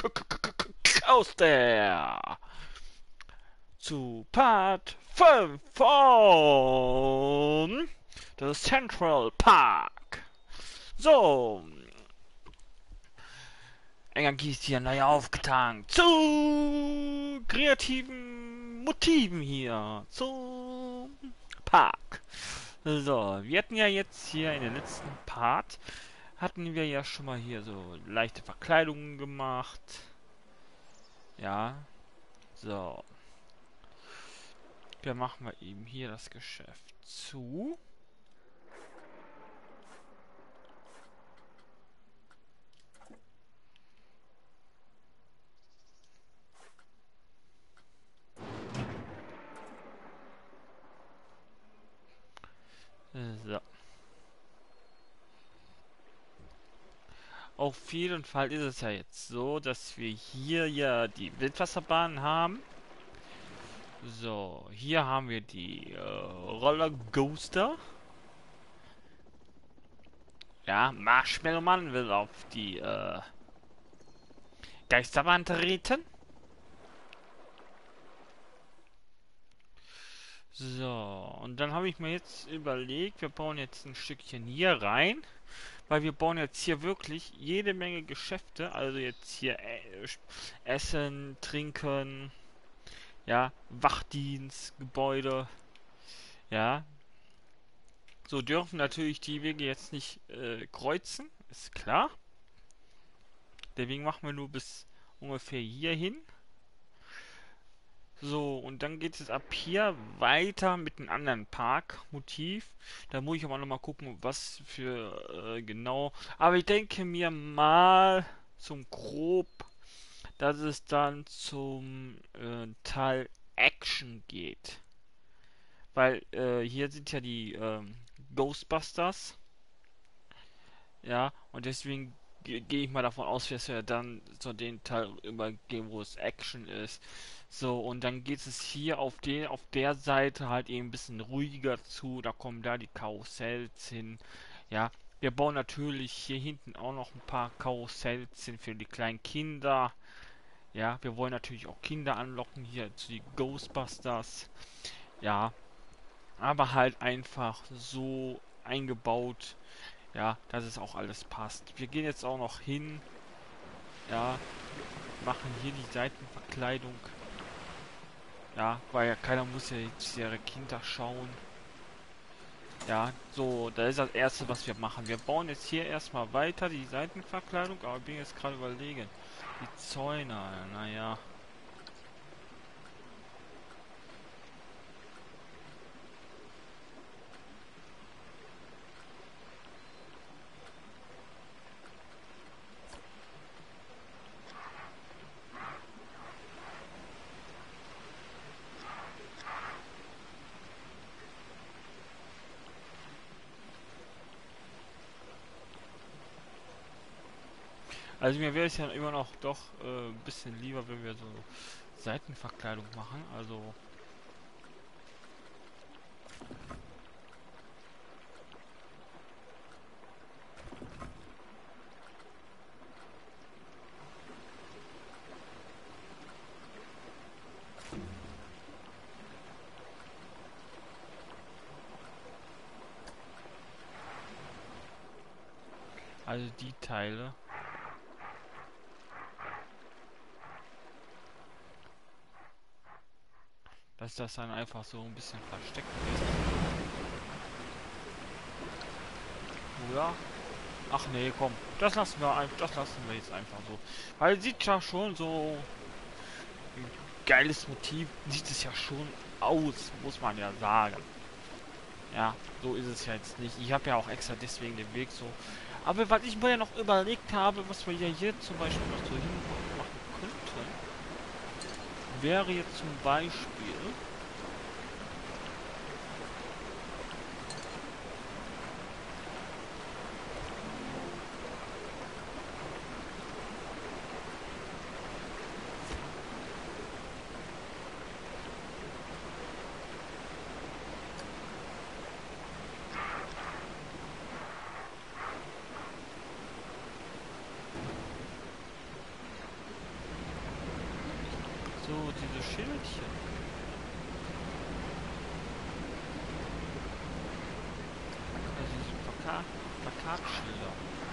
Coaster zu Part 5 von The Central Park. So, Energie ist hier neu aufgetankt. Zu kreativen Motiven hier. Zum Park. So, wir hatten ja jetzt hier in den letzten Part, hatten wir ja schon mal hier so leichte Verkleidungen gemacht. Ja, so. Wir machen wir eben hier das Geschäft zu. So. Auf jeden Fall ist es ja jetzt so, dass wir hier ja die Wildwasserbahn haben. So, hier haben wir die Rollercoaster. Ja, Marshmallow Mann will auf die Geisterbahn treten. So, und dann habe ich mir jetzt überlegt, wir bauen jetzt ein Stückchen hier rein, weil wir bauen jetzt hier wirklich jede Menge Geschäfte, also jetzt hier Essen, Trinken, ja, Wachdienst, Gebäude, ja. So dürfen natürlich die Wege jetzt nicht kreuzen, ist klar. Deswegen machen wir nur bis ungefähr hier hin. So, und dann geht es ab hier weiter mit einem anderen Parkmotiv. Da muss ich aber nochmal gucken, was für genau. Aber ich denke mir mal zum Grob, dass es dann zum Teil Action geht. Weil hier sind ja die Ghostbusters. Ja, und deswegen gehe ich mal davon aus, dass wir dann zu den Teil übergehen, wo es Action ist. So, und dann geht es hier auf der Seite halt eben ein bisschen ruhiger zu. Da kommen da die Karussells hin. Ja, wir bauen natürlich hier hinten auch noch ein paar Karussells hin für die kleinen Kinder. Ja, wir wollen natürlich auch Kinder anlocken hier zu die Ghostbusters. Ja, aber halt einfach so eingebaut, ja, dass es auch alles passt. Wir gehen jetzt auch noch hin, ja, machen hier die Seitenverkleidung. Ja, weil ja keiner muss ja jetzt ihre Kinder schauen. Ja, so, da ist das erste, was wir machen. Wir bauen jetzt hier erstmal weiter die Seitenverkleidung, aber ich bin jetzt gerade überlegen. Die Zäune, naja. Also mir wäre es ja immer noch doch ein bisschen lieber, wenn wir so Seitenverkleidung machen. Also die Teile. Dass das dann einfach so ein bisschen versteckt ist. Oder? Ach nee, komm. Das lassen wir jetzt einfach so. Weil sieht ja schon so ein geiles Motiv. Sieht es ja schon aus, muss man ja sagen. Ja, so ist es ja jetzt nicht. Ich habe ja auch extra deswegen den Weg so. Aber was ich mir ja noch überlegt habe, was wir ja hier zum Beispiel noch so hin machen könnten, wäre jetzt zum Beispiel. So, diese Schildchen. Also diese Plakatschilder.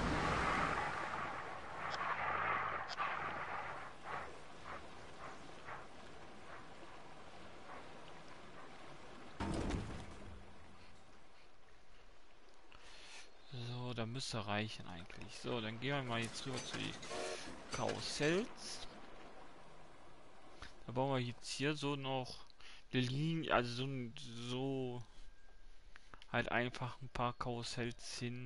So, da müsste reichen eigentlich. So, dann gehen wir mal jetzt rüber zu den Karussells. Da bauen wir jetzt hier so noch eine Linie, also so halt einfach ein paar Karussells hin.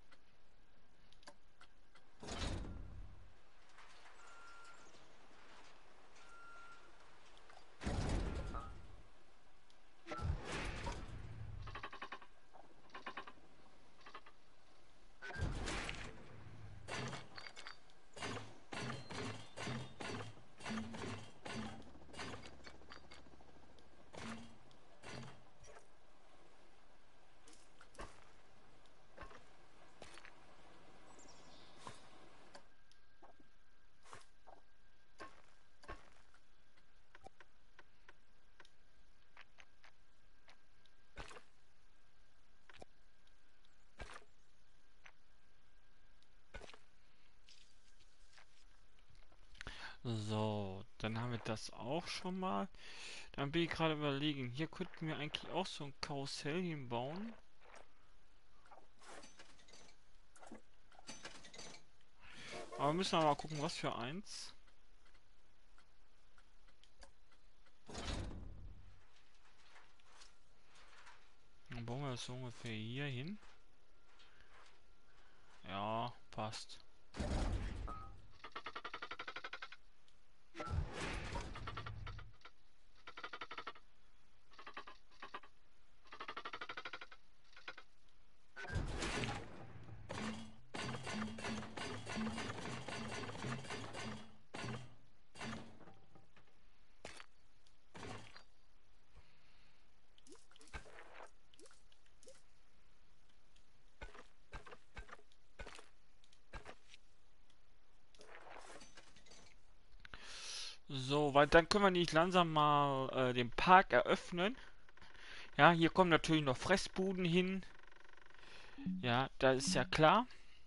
So, dann haben wir das auch schon mal. Dann bin ich gerade überlegen, hier könnten wir eigentlich auch so ein Karussell hinbauen. Aber wir müssen aber mal gucken, was für eins. Dann bauen wir das so ungefähr hier hin. Ja, passt. So, weil dann können wir nicht langsam mal den Park eröffnen. Ja, hier kommen natürlich noch Fressbuden hin. Ja, das ist ja klar.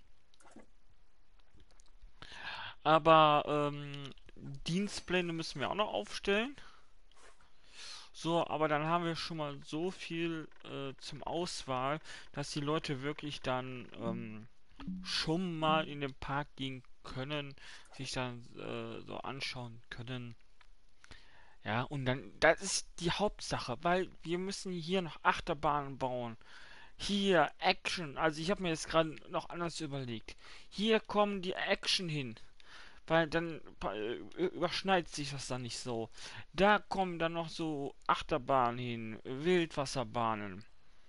Aber Dienstpläne müssen wir auch noch aufstellen. So, aber dann haben wir schon mal so viel zum Auswahl, dass die Leute wirklich dann schon mal in den Park gehen können, sich dann so anschauen können. Ja, und dann, das ist die Hauptsache, weil wir müssen hier noch Achterbahnen bauen. Hier Action, also ich habe mir jetzt gerade noch anders überlegt. Hier kommen die Action hin. Weil dann überschneidet sich das dann nicht so. Da kommen dann noch so Achterbahnen hin, Wildwasserbahnen.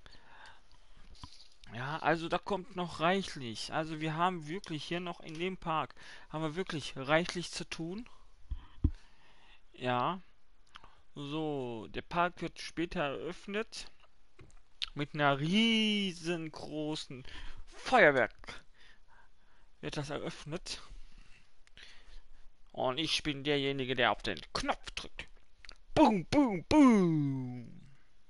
Ja, also da kommt noch reichlich. Also wir haben wirklich hier noch in dem Park, haben wir wirklich reichlich zu tun. Ja, so, der Park wird später eröffnet mit einer riesengroßen Feuerwerk wird das eröffnet. Und ich bin derjenige, der auf den Knopf drückt. Boom, boom, boom.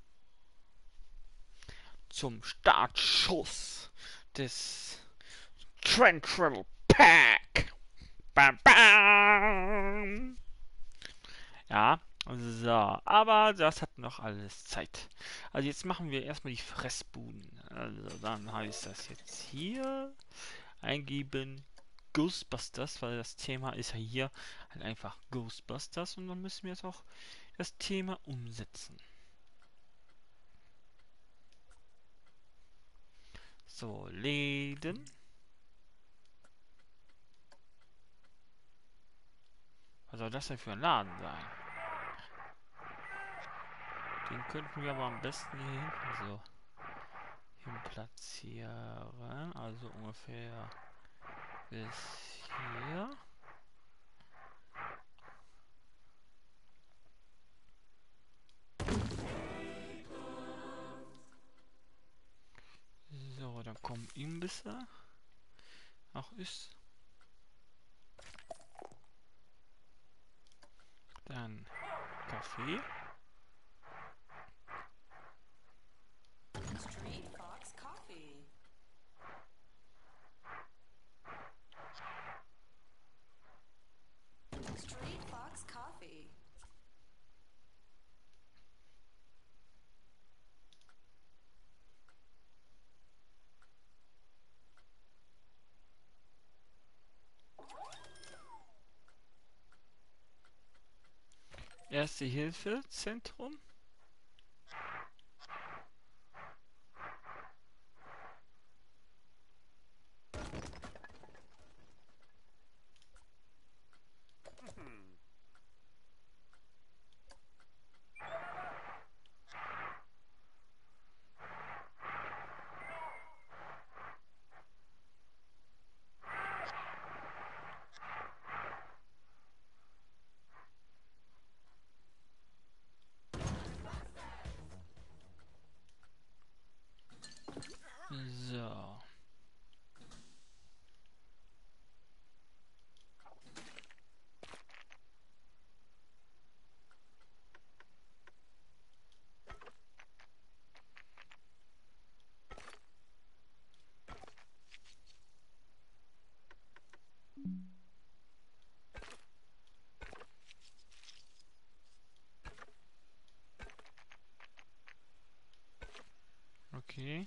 Zum Startschuss des Trend Travel Pack. Bam, bam. Ja, so. Aber das hat noch alles Zeit. Also jetzt machen wir erstmal die Fressbuden. Also dann heißt das jetzt hier eingeben Ghostbusters, weil das Thema ist ja hier halt einfach Ghostbusters und dann müssen wir jetzt auch das Thema umsetzen. So, Läden. Was soll das denn für ein Laden sein? Den könnten wir aber am besten hier hinten so hin platzieren. Also ungefähr bis hier. So, dann kommen Imbisse. Auch ist. Dann Dann Kaffee. Street Fox Coffee. Street Fox Coffee. Erste-Hilfe-Zentrum. So. Okay.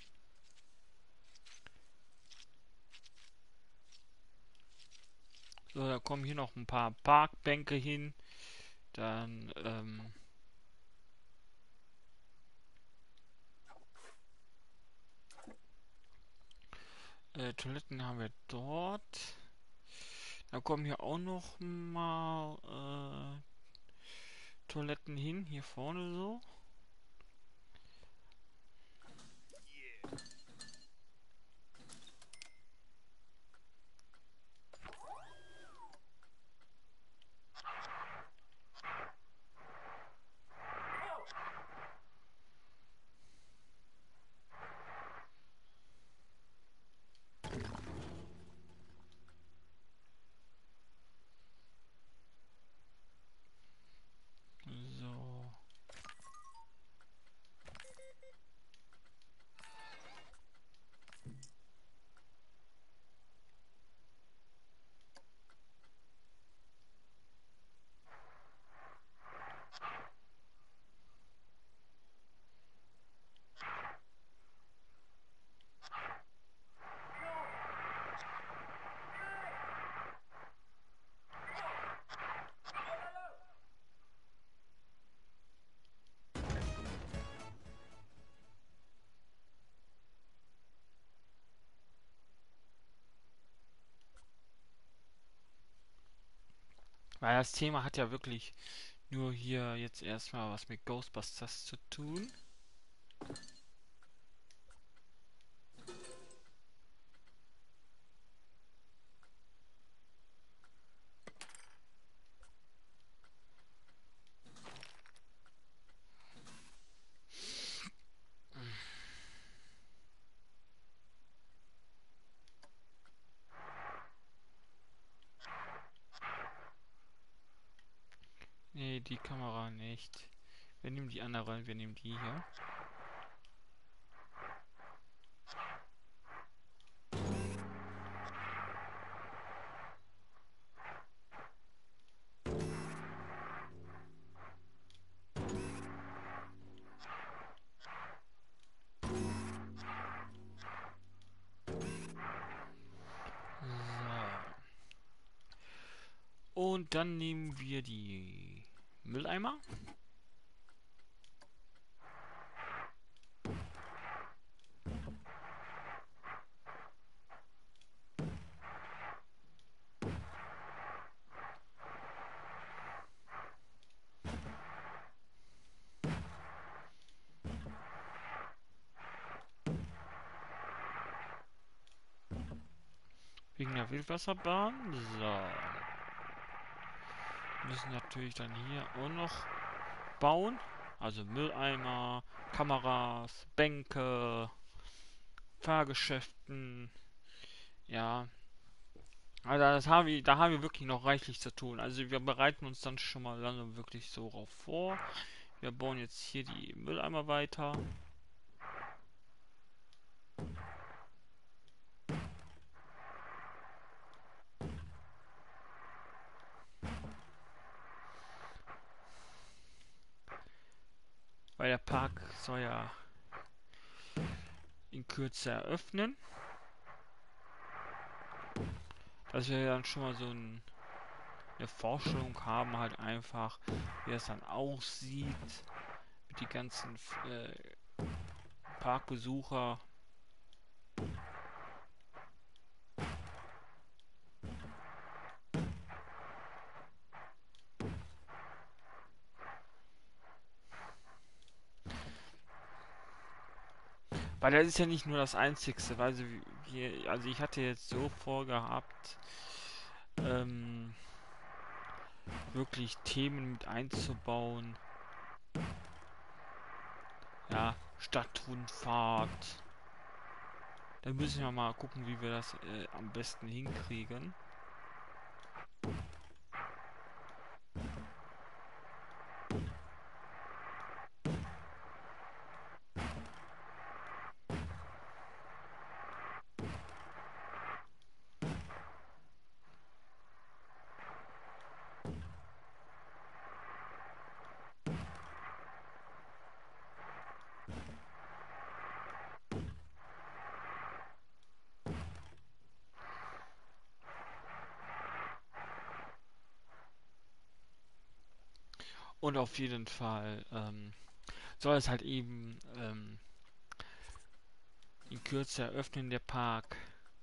So, da kommen hier noch ein paar Parkbänke hin. Dann, Toiletten haben wir dort. Da kommen hier auch noch mal Toiletten hin, hier vorne so. So. Weil das Thema hat ja wirklich nur hier jetzt erstmal was mit Ghostbusters zu tun. Nee, die Kamera nicht. Wir nehmen die andere, wir nehmen die hier. So. Und dann nehmen wir die Mülleimer. Wegen der Wildwasserbahn. So. Müssen natürlich dann hier auch noch bauen. Also Mülleimer, Kameras, Bänke, Fahrgeschäften. Ja. Also da haben wir wirklich noch reichlich zu tun. Also wir bereiten uns dann schon mal lange wirklich so drauf vor. Wir bauen jetzt hier die Mülleimer weiter. Weil der Park soll ja in Kürze eröffnen. Dass wir dann schon mal so eine Vorstellung haben, halt einfach, wie das dann aussieht. Mit die ganzen Parkbesucher. Weil das ist ja nicht nur das Einzigste. Also, also ich hatte jetzt so vorgehabt, ähm, wirklich Themen mit einzubauen. Ja, Stadtrundfahrt. Da müssen wir mal gucken, wie wir das am besten hinkriegen. Und auf jeden Fall soll es halt eben in Kürze eröffnen, der Park.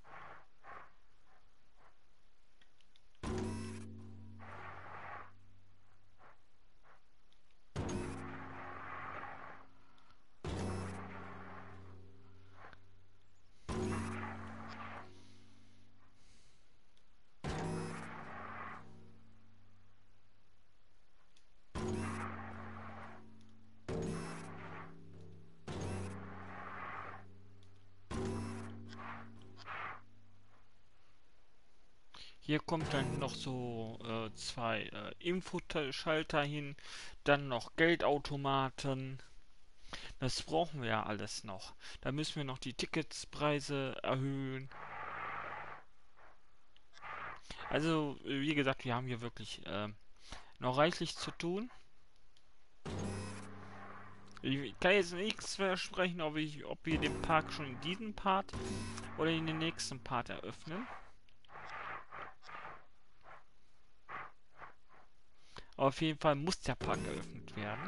Hier kommt dann noch so zwei Infoschalter hin, dann noch Geldautomaten. Das brauchen wir ja alles noch. Da müssen wir noch die Ticketspreise erhöhen. Also, wie gesagt, wir haben hier wirklich noch reichlich zu tun. Ich kann jetzt nichts versprechen, ob wir den Park schon in diesem Part oder in den nächsten Part eröffnen. Aber auf jeden Fall muss der Park eröffnet werden.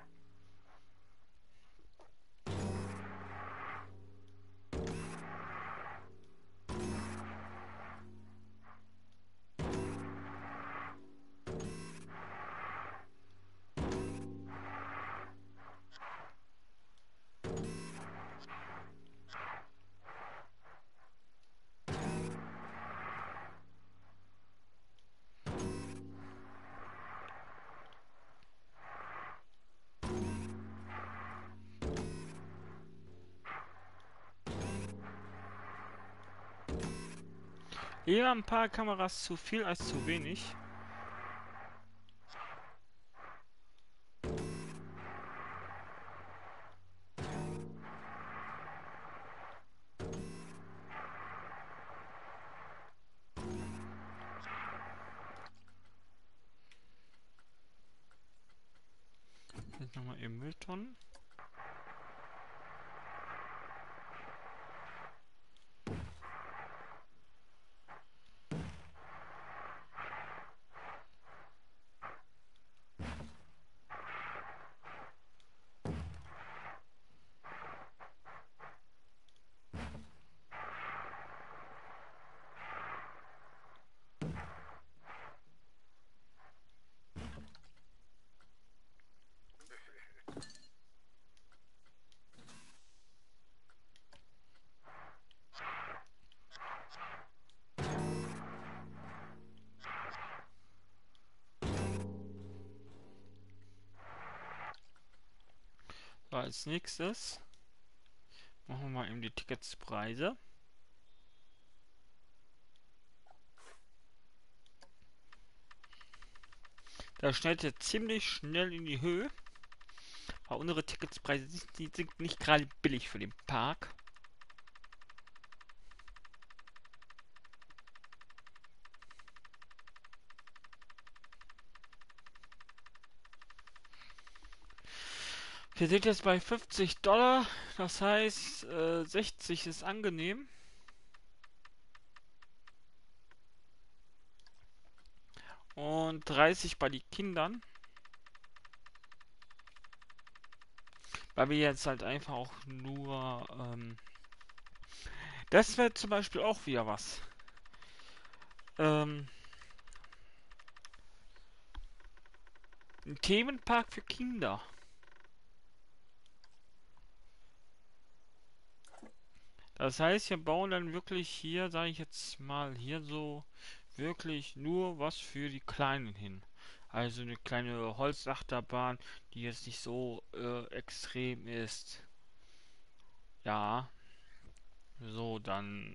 Lieber ein paar Kameras zu viel als zu wenig. Jetzt nochmal eben Mülltonnen. So, als nächstes machen wir mal eben die Ticketspreise. Das schnellt jetzt ziemlich schnell in die Höhe. Aber unsere Ticketspreise sind nicht gerade billig für den Park. Wir sind jetzt bei $50. Das heißt, 60 ist angenehm. Und 30 bei den Kindern. Weil wir jetzt halt einfach auch nur... das wäre zum Beispiel auch wieder was. Ein Themenpark für Kinder. Das heißt, wir bauen dann wirklich hier, sage ich jetzt mal, hier so wirklich nur was für die Kleinen hin. Also eine kleine Holzachterbahn, die jetzt nicht so extrem ist. Ja, so dann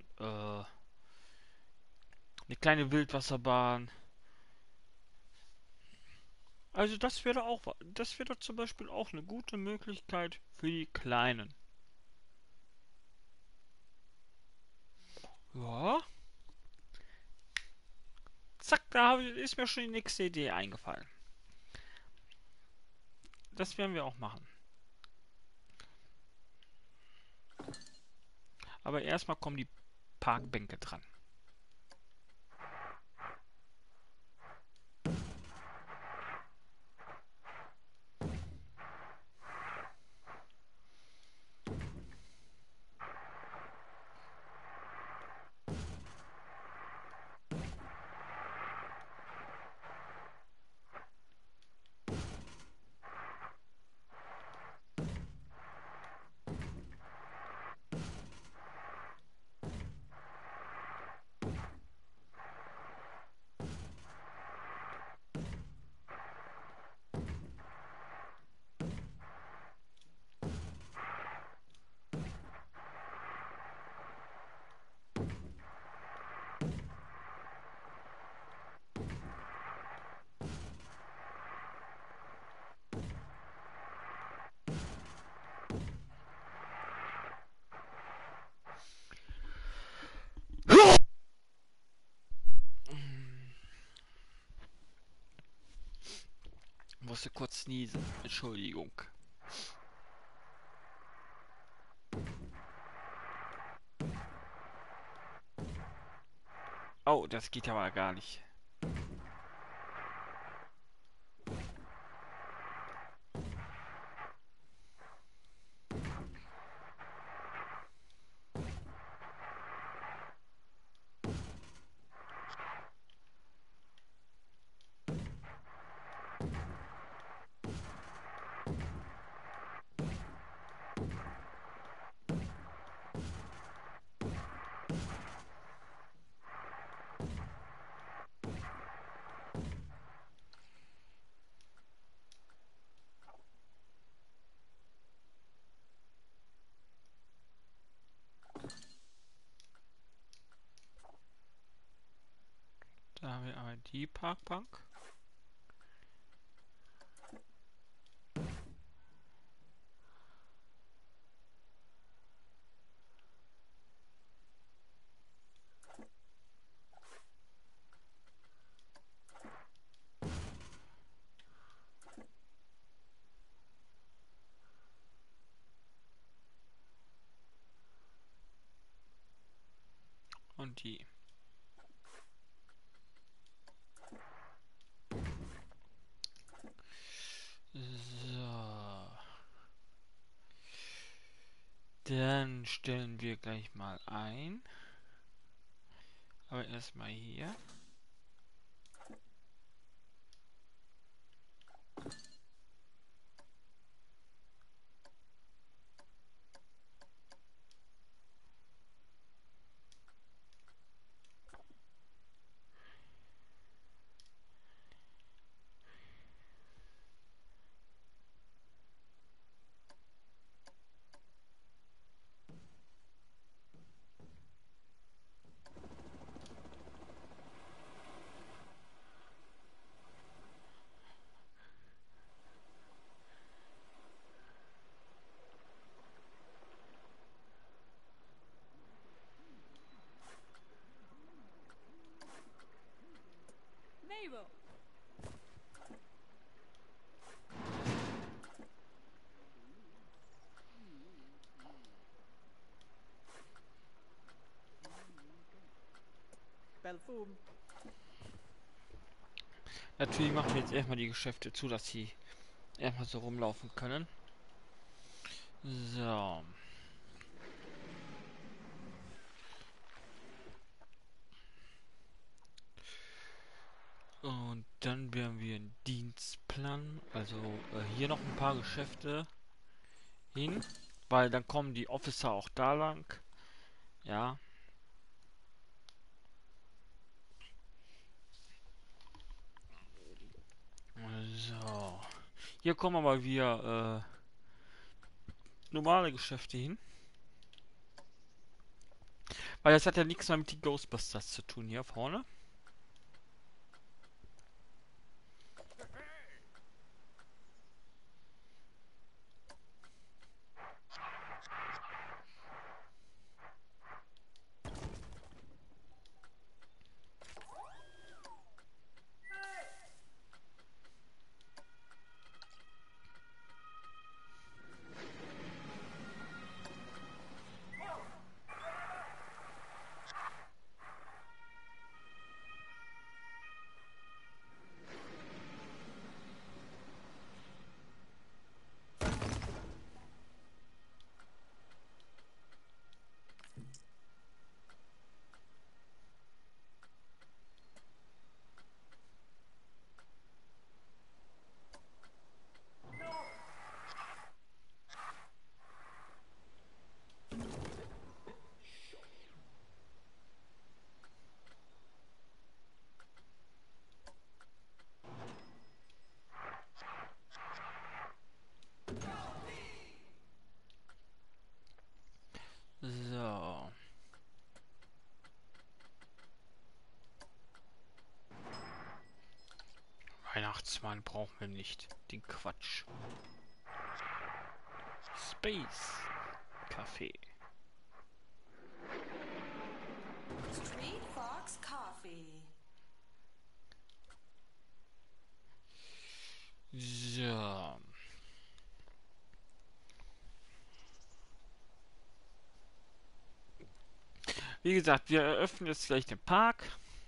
eine kleine Wildwasserbahn. Also das wäre zum Beispiel auch eine gute Möglichkeit für die Kleinen. Ja, zack, ist mir schon die nächste Idee eingefallen. Das werden wir auch machen. Aber erstmal kommen die Parkbänke dran. Musste kurz niesen. Entschuldigung. Oh, das geht aber gar nicht. Da haben wir einmal die Parkbank. Und die. So. Dann stellen wir gleich mal ein. Aber erstmal hier. table. Belfum. Natürlich machen wir jetzt erstmal die Geschäfte zu, dass sie erstmal so rumlaufen können. So. Und dann werden wir einen Dienstplan, also hier noch ein paar Geschäfte hin, weil dann kommen die Officer auch da lang. Ja. So. Hier kommen aber wieder normale Geschäfte hin. Weil das hat ja nichts mehr mit den Ghostbusters zu tun hier vorne. So. Weihnachtsmann brauchen wir nicht. Den Quatsch. Space Café. Street Fox Coffee. So. Wie gesagt, wir eröffnen jetzt gleich den Park.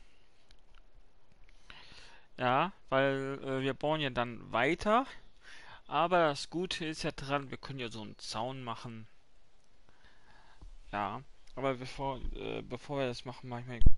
Ja, weil wir bauen ja dann weiter. Aber das Gute ist ja dran, wir können ja so einen Zaun machen. Ja, aber bevor wir das machen, mache ich mal.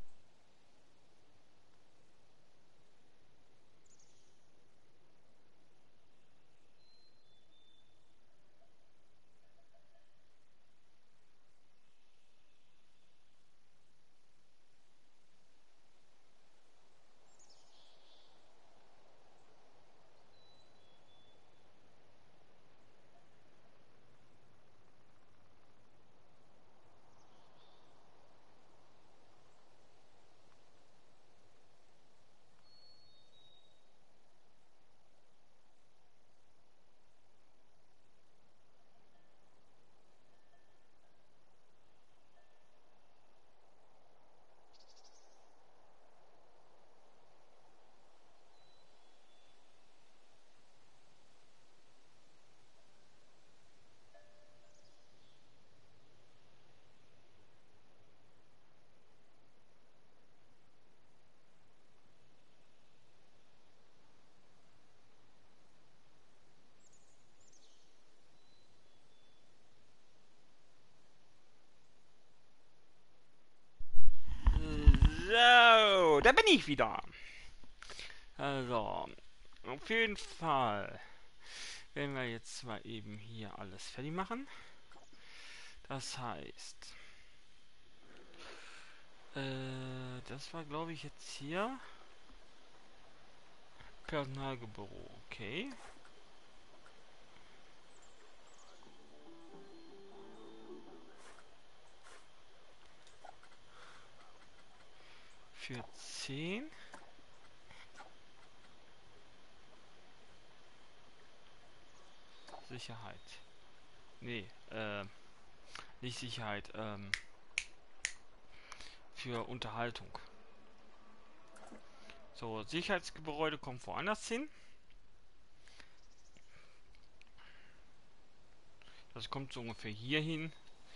So, da bin ich wieder. Also, auf jeden Fall werden wir jetzt mal eben hier alles fertig machen. Das heißt, das war glaube ich jetzt hier Personalbüro, okay. Für 10. Sicherheit. Nee, nicht Sicherheit, für Unterhaltung. So, Sicherheitsgebäude kommt woanders hin. Das kommt so ungefähr hier hin.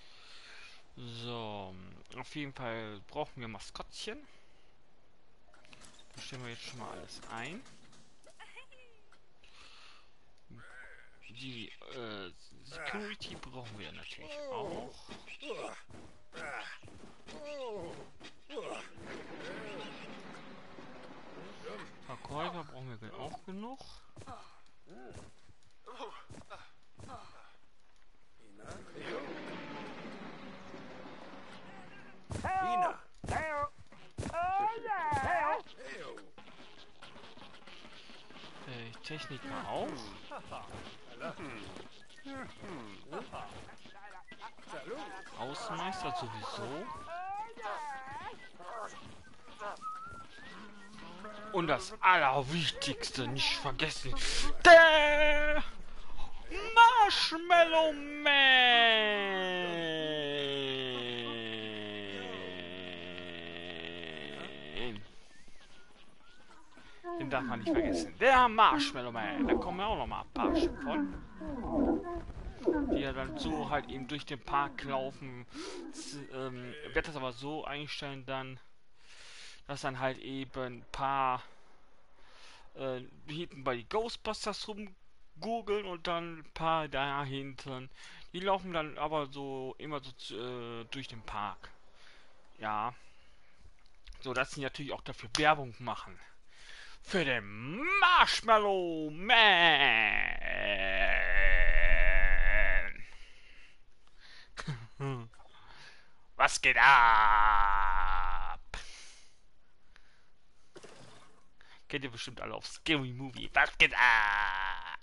So, auf jeden Fall brauchen wir Maskottchen. Da stellen wir jetzt schon mal alles ein. Die Security brauchen wir natürlich auch. Verkäufer brauchen wir auch genug. Ina. Techniker auch. Außenmeister sowieso. Und das Allerwichtigste nicht vergessen. Der Marshmallow Man. Den darf man nicht vergessen. Der Marshmallow Man. Da kommen ja auch noch mal ein paar Stück von. Die ja dann so halt eben durch den Park laufen. Wird das aber so einstellen dann, dass dann halt eben ein paar hinten bei die Ghostbusters rumgurgeln und dann ein paar da hinten. Die laufen dann aber so immer so durch den Park. Ja. So, dass sie natürlich auch dafür Werbung machen. Für den Marshmallow Man. Was geht ab? Kennt ihr bestimmt alle auf Scary Movie. Was geht ab?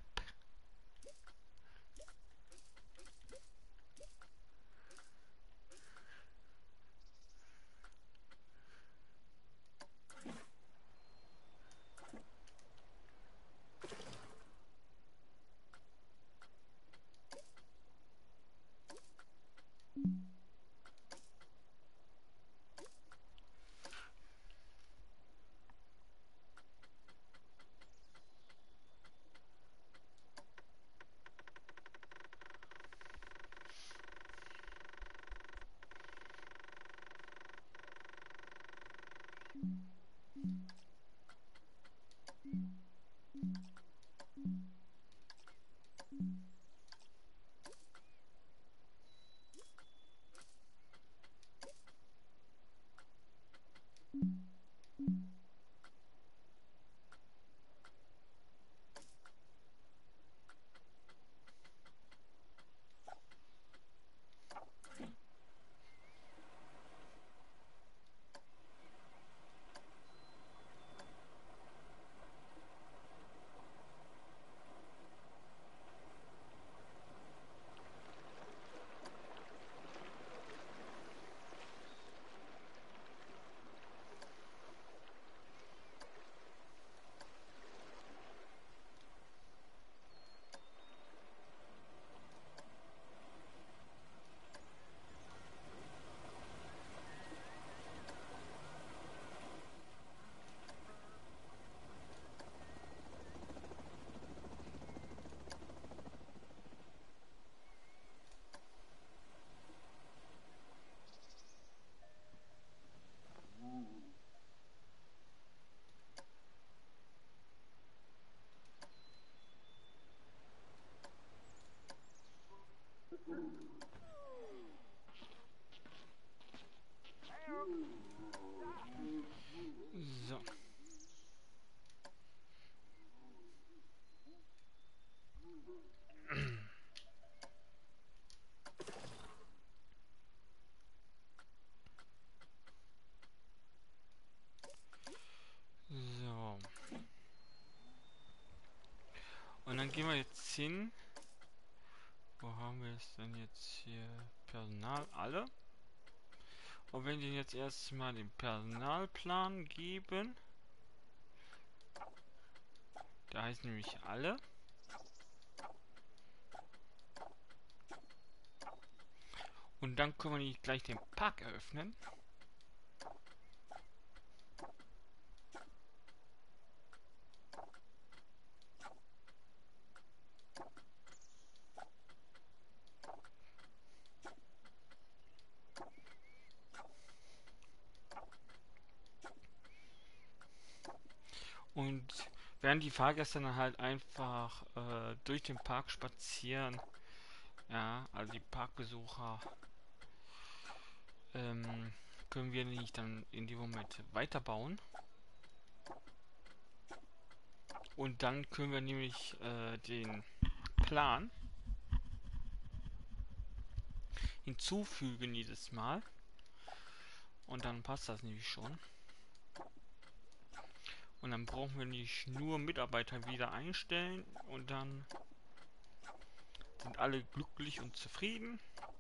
So. So. Und dann gehen wir jetzt hin. Wo haben wir es denn jetzt hier? Personal, alle. Und wenn die jetzt erstmal den Personalplan geben, da heißt nämlich alle. Und dann können wir nicht gleich den Park eröffnen. während die Fahrgäste dann halt einfach durch den Park spazieren. Ja, also die Parkbesucher können wir nicht dann in dem Moment weiterbauen. Und dann können wir nämlich den Plan hinzufügen jedes Mal. Und dann passt das nämlich schon. Und dann brauchen wir nicht nur Mitarbeiter wieder einstellen und dann sind alle glücklich und zufrieden.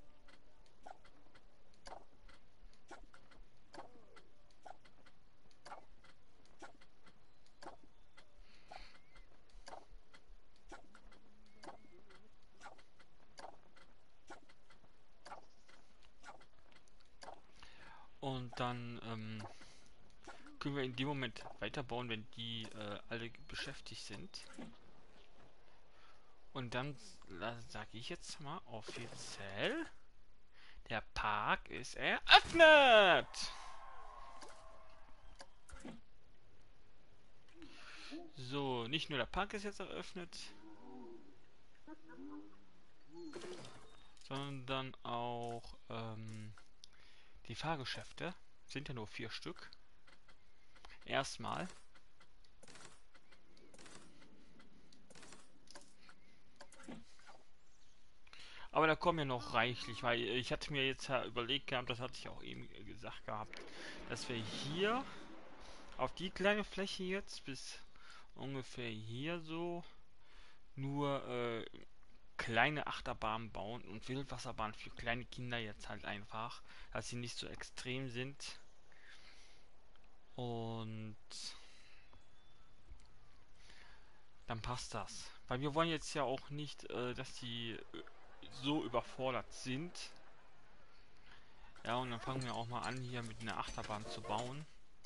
Und dann können wir in dem Moment weiterbauen, wenn die alle beschäftigt sind. Und dann sage ich jetzt mal offiziell, der Park ist eröffnet! So, nicht nur der Park ist jetzt eröffnet, sondern auch die Fahrgeschäfte. Sind ja nur 4 Stück. Erstmal. Aber da kommen ja noch reichlich, weil ich hatte mir jetzt ja überlegt gehabt, das hatte ich auch eben gesagt gehabt, dass wir hier auf die kleine Fläche jetzt bis ungefähr hier so nur kleine Achterbahnen bauen und Wildwasserbahnen für kleine Kinder jetzt halt einfach, dass sie nicht so extrem sind. Und dann passt das. Weil wir wollen jetzt ja auch nicht, dass die so überfordert sind. Ja, und dann fangen wir auch mal an, hier mit einer Achterbahn zu bauen.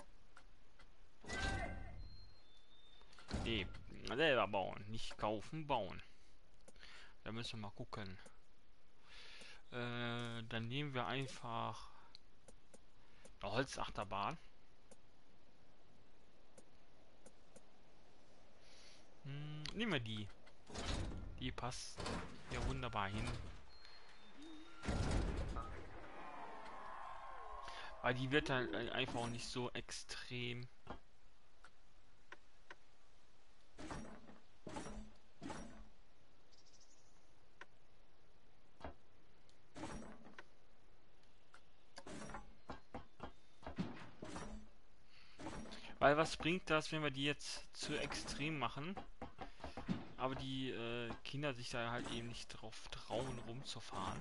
Nee, selber bauen, nicht kaufen, bauen. Da müssen wir mal gucken. Dann nehmen wir einfach eine Holzachterbahn. Nehmen wir die. Die passt ja wunderbar hin. Weil die wird dann einfach auch nicht so extrem. Weil was bringt das, wenn wir die jetzt zu extrem machen? Aber die Kinder sich da halt eben nicht drauf trauen, rumzufahren.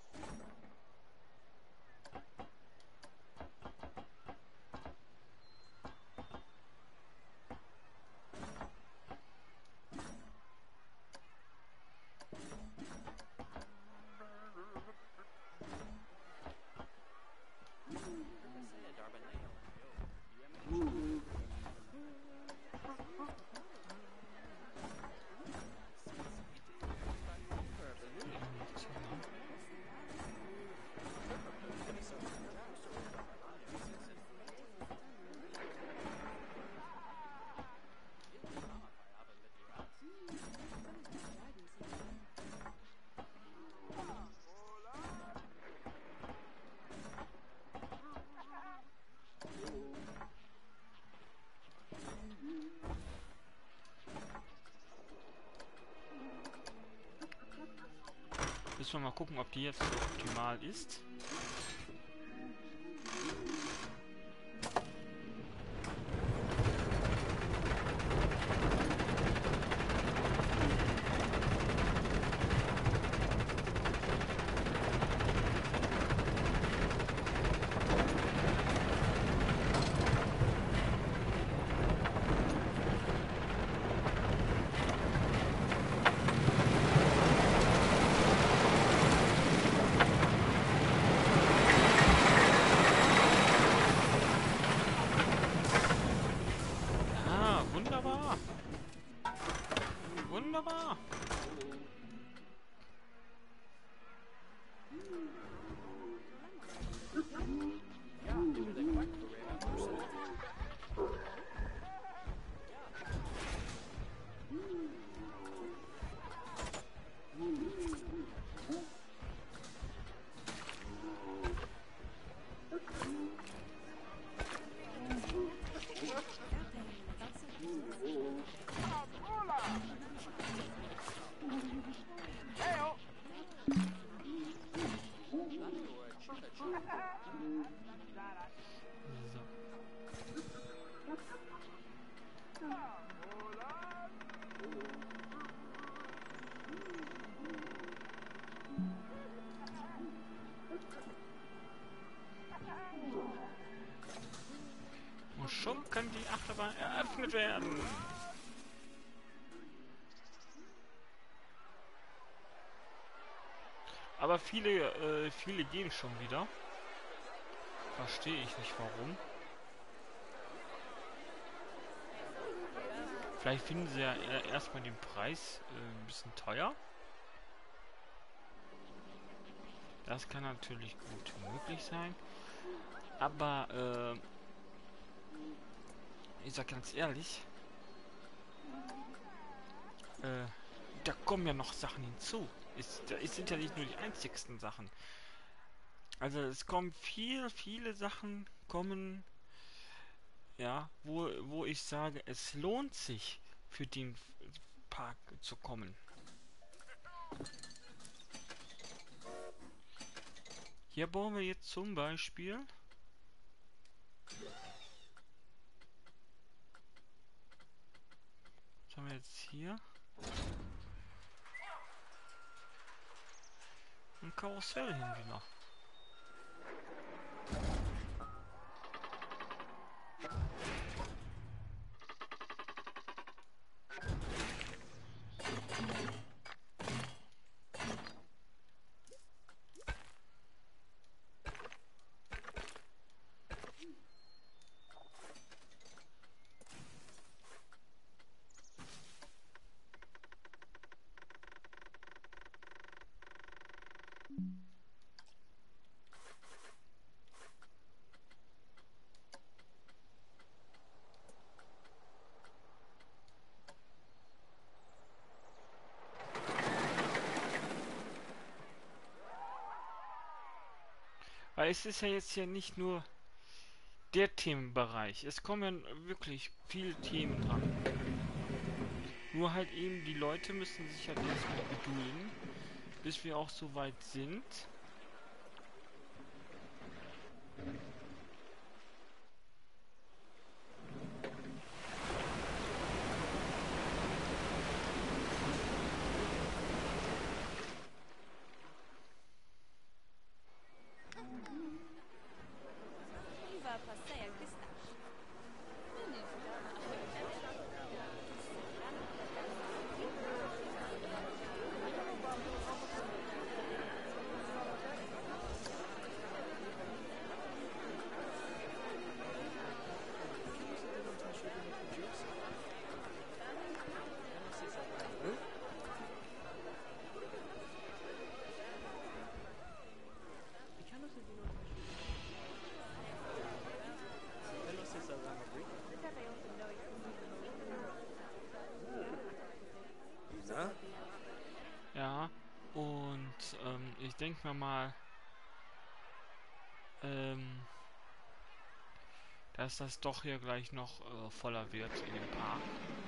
Müssen wir mal gucken, ob die jetzt so optimal ist. Ah, wunderbar. Wunderbar. eröffnet werden. Aber viele gehen schon wieder. Verstehe ich nicht warum. Vielleicht finden sie ja erstmal den Preis ein bisschen teuer. Das kann natürlich gut möglich sein. Aber ich sag ganz ehrlich, da kommen ja noch Sachen hinzu. Es sind ja nicht nur die einzigsten Sachen. Also es kommen viele Sachen kommen, ja, wo ich sage, es lohnt sich für den Park zu kommen. Hier bauen wir jetzt zum Beispiel was haben wir jetzt hier? Ein Karussell hin wieder. Weil es ist ja jetzt hier nicht nur der Themenbereich. Es kommen ja wirklich viele Themen dran. Nur halt eben, die Leute müssen sich halt erstmal gedulden, bis wir auch so weit sind. Viva passeia pistache. Na? Ja, und ich denke mir mal, dass das doch hier gleich noch voller wird in dem Park.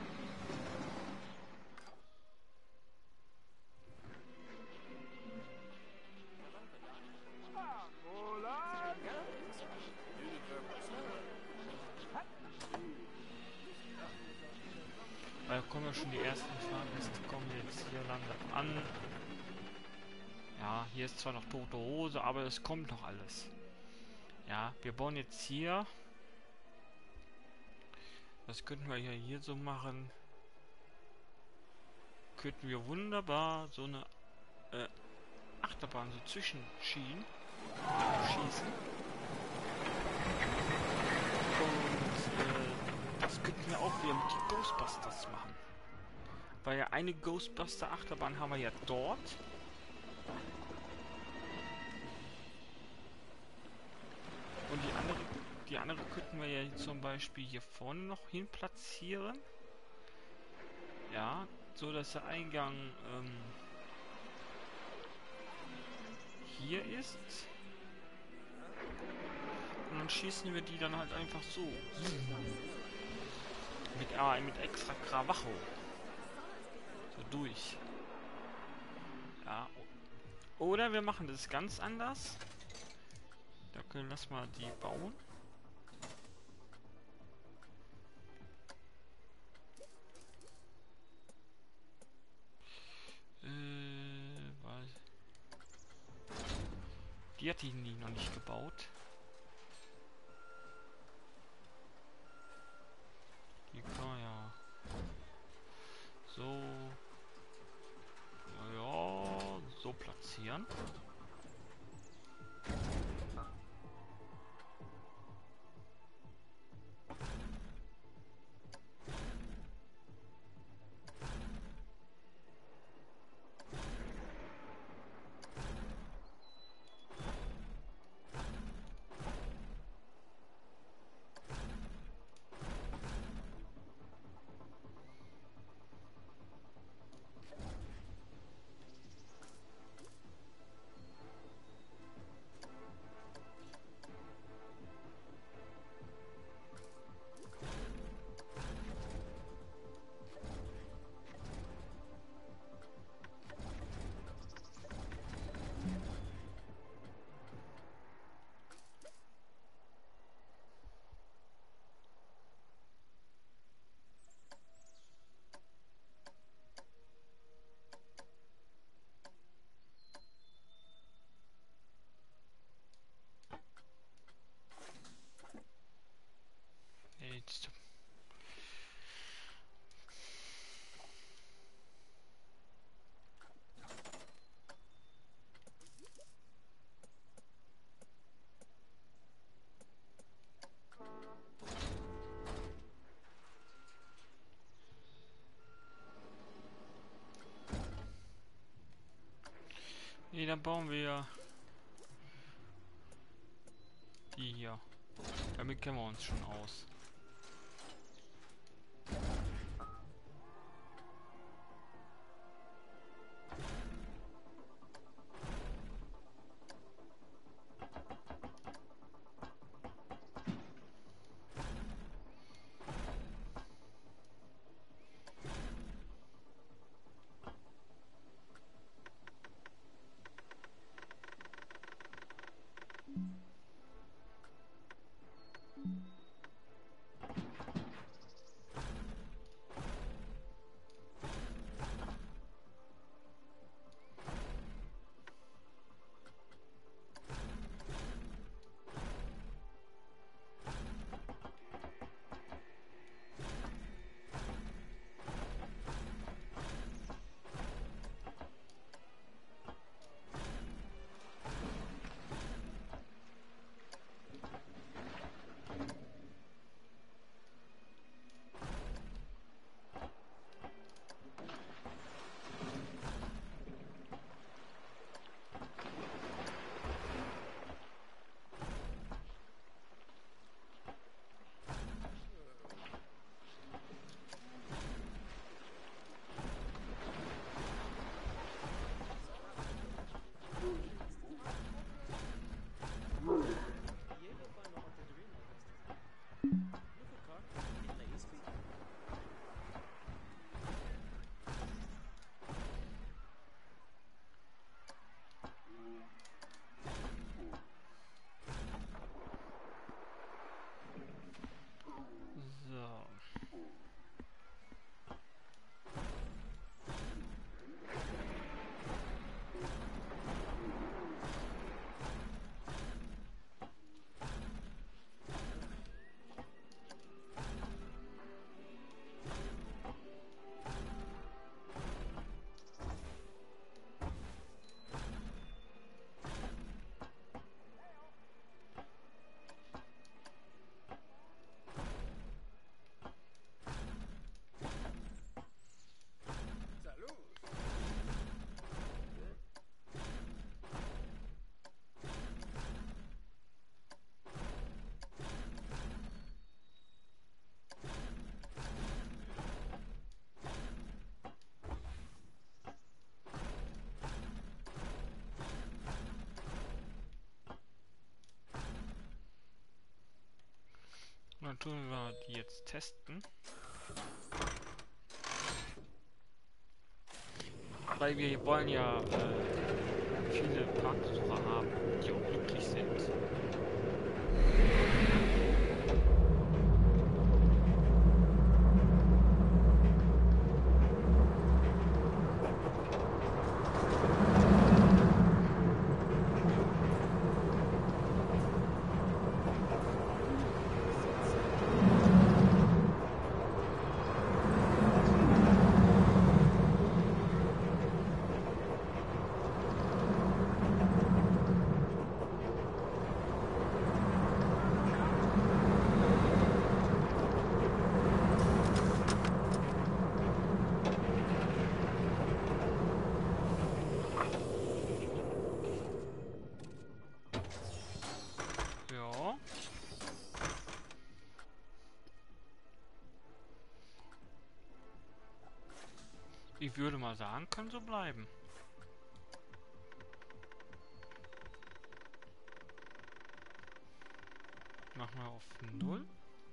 Weil da kommen ja schon die ersten Fahrgäste, kommen jetzt hier langsam an. Ja, hier ist zwar noch tote Hose, aber es kommt noch alles. Ja, wir bauen jetzt hier. Das könnten wir ja hier so machen. Könnten wir wunderbar so eine Achterbahn so zwischenschieben. Schießen. Und das könnten wir auch wieder mit den Ghostbusters machen. Weil ja eine Ghostbuster Achterbahn haben wir ja dort. Und die andere könnten wir ja zum Beispiel hier vorne noch hin platzieren. Ja, so dass der Eingang hier ist. Und dann schießen wir die dann halt einfach so. Mit extra Kravacho. So durch. Ja. Oder wir machen das ganz anders. Da können lass mal die bauen. Weil die hat die noch nicht gebaut. passieren. Jetzt. Nee, dann bauen wir die hier. Damit kennen wir uns schon aus. So. Und dann tun wir die jetzt testen. Weil wir wollen ja viele Parkbesucher haben, die auch glücklich sind. Ich würde mal sagen, kann so bleiben. Machen wir auf 0.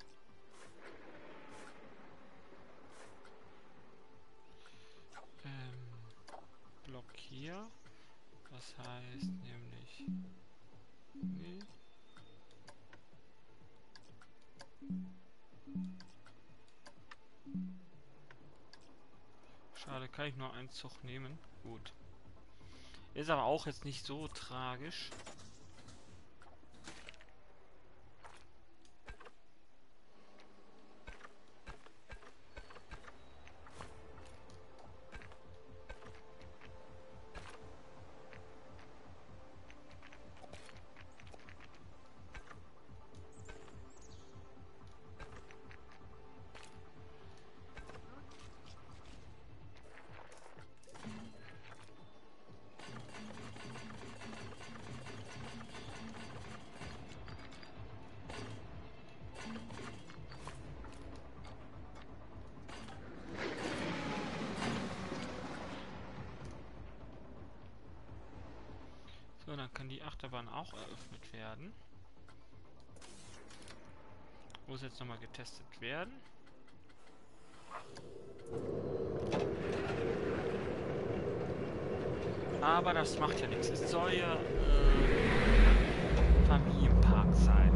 Block hier. Das heißt nämlich... Nee. Schade, kann ich nur einen Zug nehmen. Gut. Ist aber auch jetzt nicht so tragisch. So, dann kann die Achterbahn auch eröffnet werden. Muss jetzt nochmal getestet werden. Aber das macht ja nichts. Es soll ja Familienpark sein.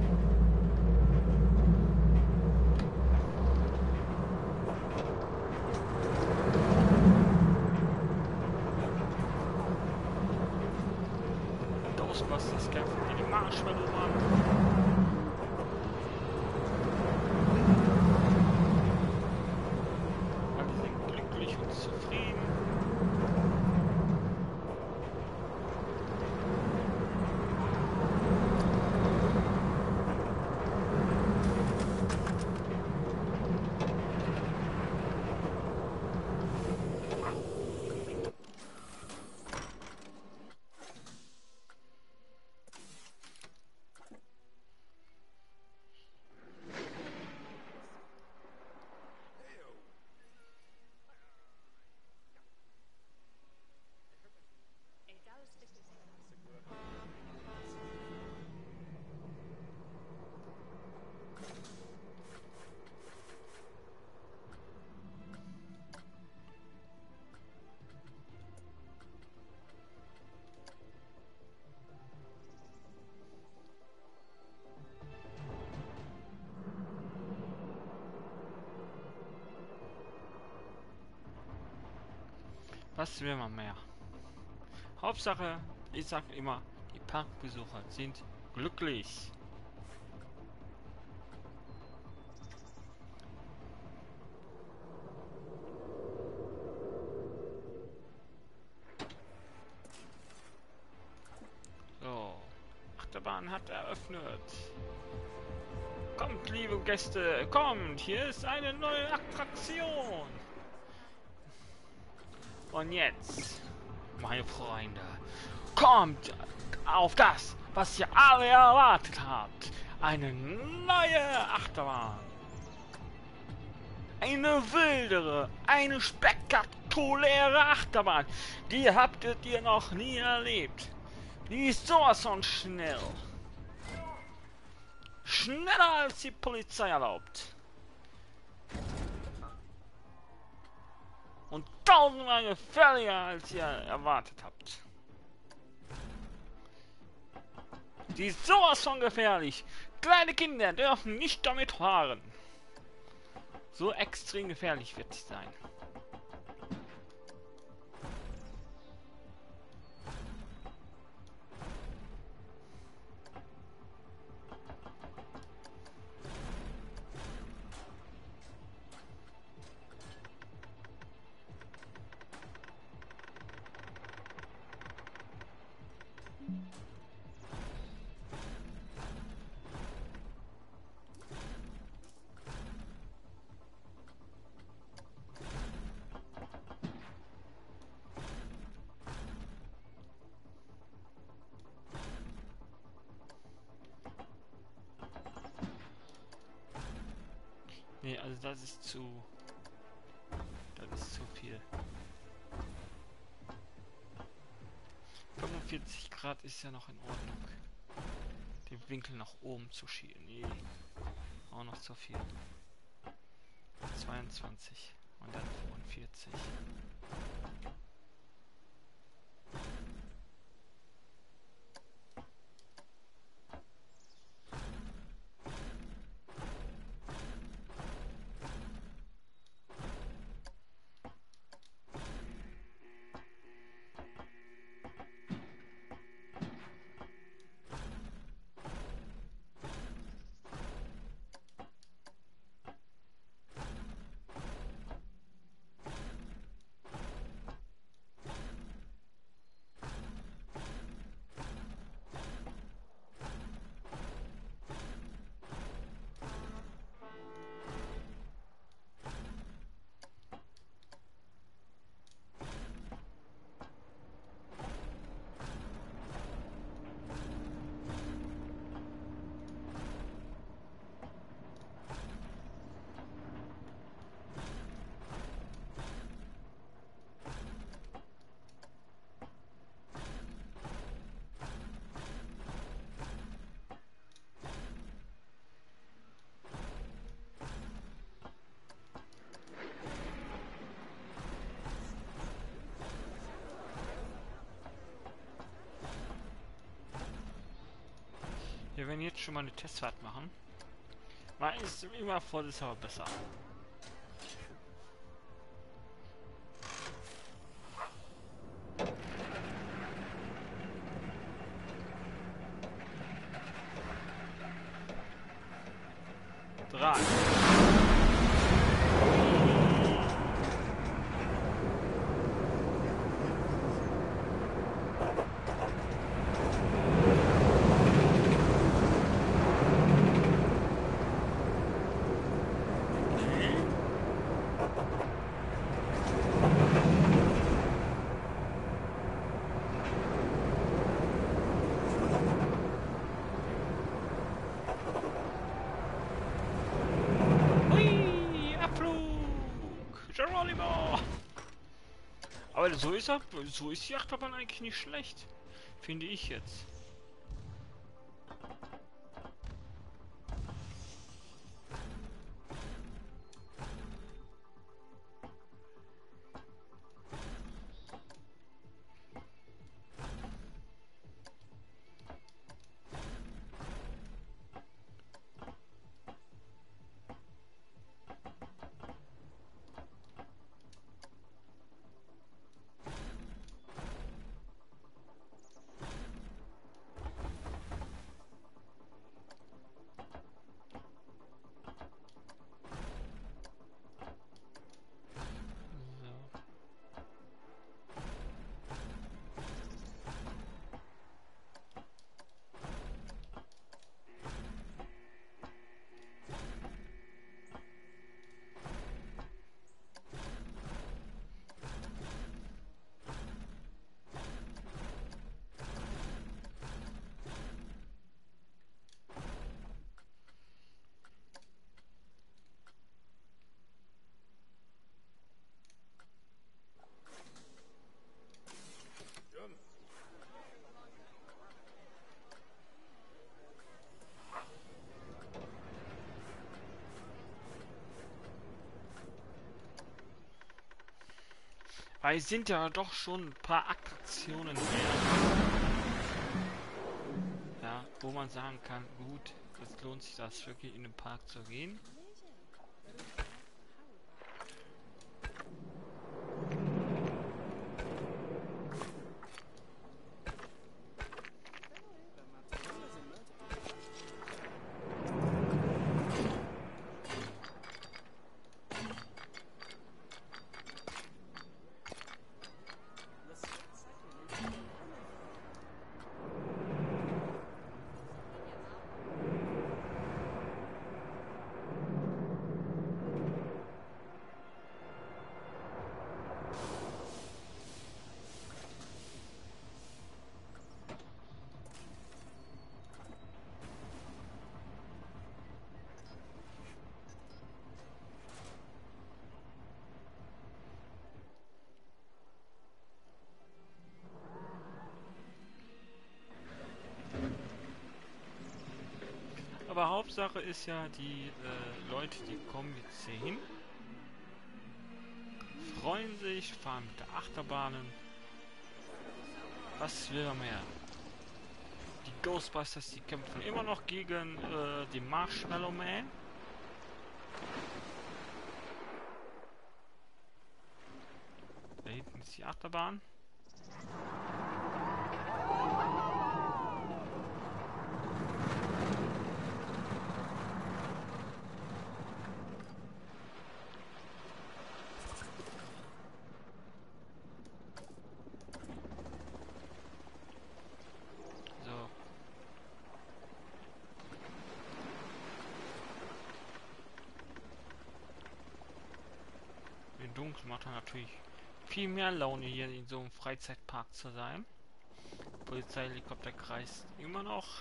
Ghostbusters kämpfen gegen die Marshmallow-Mann. Alle sind glücklich und zufrieden. Egal, stick es. Was will man mehr? Hauptsache, ich sag immer, die Parkbesucher sind glücklich. So, Achterbahn hat eröffnet. Kommt, liebe Gäste, kommt, hier ist eine neue Attraktion. Und jetzt, meine Freunde, kommt auf das, was ihr alle erwartet habt. Eine neue Achterbahn. Eine wildere, eine spektakuläre Achterbahn. Die habt ihr noch nie erlebt. Die ist sowas von schnell. Schneller als die Polizei erlaubt. Und tausendmal gefährlicher, als ihr erwartet habt. Die ist sowas von gefährlich. Kleine Kinder dürfen nicht damit fahren. So extrem gefährlich wird sie sein. Nee, also das ist zu viel. 45 Grad ist ja noch in Ordnung. Den Winkel nach oben zu schieben. Nee. Auch noch zu viel. 22 und dann 45. Wir werden jetzt schon mal eine Testfahrt machen. Weil es immer voll ist, aber besser. Drei. Hui, Abflug! Geronimo! Aber so ist die Achterbahn eigentlich nicht schlecht. Finde ich jetzt. So. Weil es sind ja doch schon ein paar Attraktionen mehr. Ja, wo man sagen kann, gut, jetzt lohnt sich das wirklich in den Park zu gehen. Hauptsache ist ja, die Leute, die kommen jetzt hier hin, freuen sich, fahren mit der Achterbahnen. Was will man mehr? Die Ghostbusters, die kämpfen immer noch gegen die Marshmallow Man. Da hinten ist die Achterbahn. So. Im Dunkeln macht er natürlich viel mehr Laune, hier in so einem Freizeitpark zu sein. Polizeihelikopter kreist immer noch.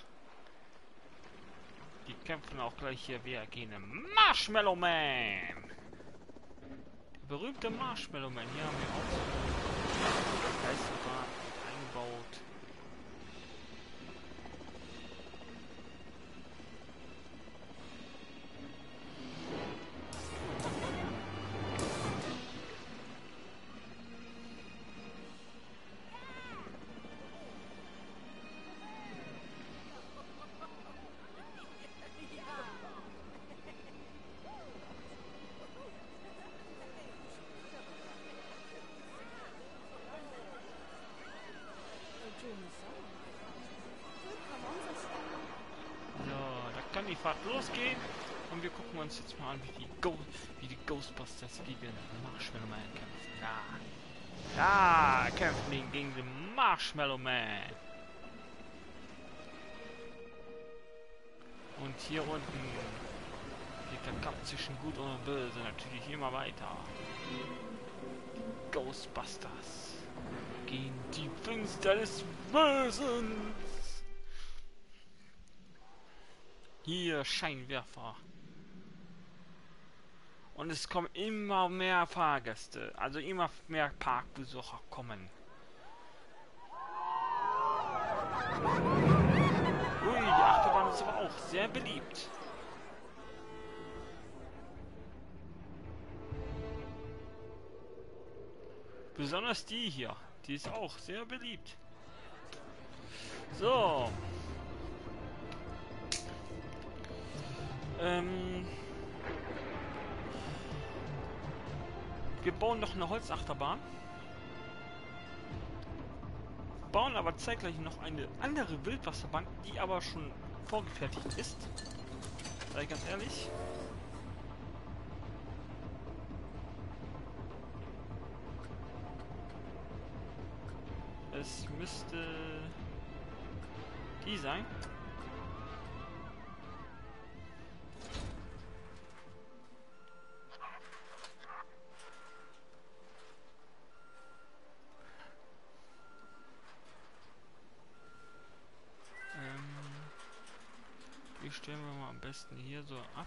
Die kämpfen auch gleich hier wieder gegen Marshmallow Man. Der berühmte Marshmallow Man. Hier haben wir auch so eine Geisterbahn eingebaut. So, da kann die Fahrt losgehen. Und wir gucken uns jetzt mal an, wie die Ghostbusters gegen Marshmallow Man kämpfen. Da kämpfen die gegen den Marshmallow Man. Und hier unten geht der Kampf zwischen Gut und Böse natürlich immer weiter. Die Ghostbusters gegen die Finster des Bösen. Hier Scheinwerfer. Und es kommen immer mehr Fahrgäste. Also immer mehr Parkbesucher kommen. Ui, die Achterbahn ist aber auch sehr beliebt. Besonders die hier. Die ist auch sehr beliebt. So. Wir bauen noch eine Holzachterbahn. Bauen aber zeitgleich noch eine andere Wildwasserbahn, die aber schon vorgefertigt ist. Sei ganz ehrlich. Es müsste die sein. Die stellen wir mal am besten hier so ab.